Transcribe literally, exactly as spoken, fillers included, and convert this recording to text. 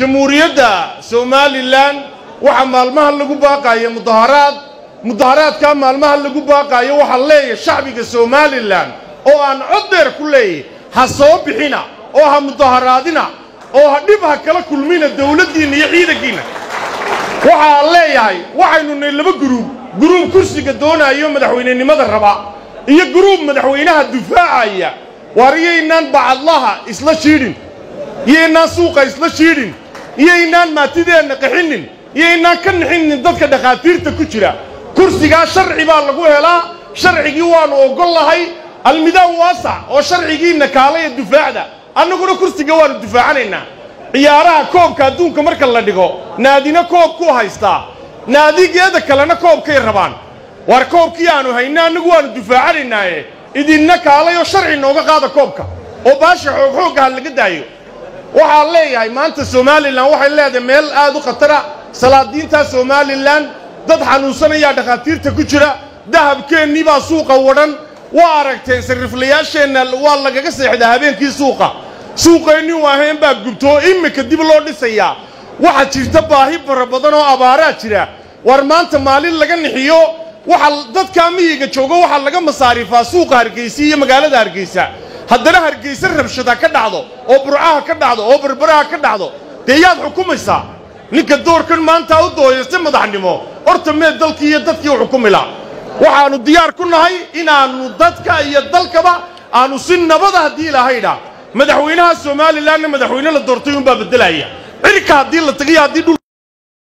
جمهورية سوماليلاند waxa maalmaha lagu baaqayo mudaharaad mudaharaadka maalmaha lagu baaqayo waxa leeyahay shacbiga Soomaaliland oo aan cod dheer ku leeyahay ha soo bixina oo ha mudaharaadina oo ha dib ha kala kulmina dawladdiina iyo ciidankiina waxa leeyahay waxaynu ney laba group group kursiga doonayo madaxweynenimada raba iyo group madaxweynaha difaacaya wariyeenan bacadlaha isla shiidin yeena suuqa isla shiidin yeena maatideena qaxinin yeena kan xinin dadka dhaqaatiirta ku jira kursiga sharci baa lagu helaa sharcigi waan ogol lahay almidaan waasa oo sharcigiina kaalay difaacda annaguna kursiga waan difaacanayna ciyaaraha koobka adduunka marka la dhigo naadina koob ku haysta naadigeeda kalena koobkay rabaan war koobkii aanu haynaa anagu waan difaacanayna idinna kaalay oo sharci nooga qaada koobka oo baasha xoog xoog ah laga daayo waxa leeyahay maanta Soomaaliland waxay leedahay meel aad u khatar ah salaadiinta Soomaaliland dad xanuunsanaya dhaqaatiirta ku jira dahabkeennii baa suuqa wadan waa aragteen sariflayaasheena waa lagaga seexdaa habeenkii suuqa suuqeennii waa heen baa gubto imika dib loo dhisayaa waxa jirta baahi fara badan oo abaara jira war maanta maalin laga nixiyo waxa dadka miyiga jooga waxa laga masaarifaa suuqa Hargeysa iyo magaalada Hargeysa haddana Hargeysa rabshada ka dhacdo oo burcaha ka dhacdo oo barbaraha ka dhacdo deeyaad xukumaysa ninka doorkan maanta u dooyay madaxnimo horta mee dalkii iyo dadkii xukumila waxaanu diyaar ku nahay inaanu dadka iyo dalkaba aanu si nabad ah hadii ilaahayda madaxweynaha Soomaaliland madaxweyne la doortay un baa bedelaya cirka hadii la tagay hadii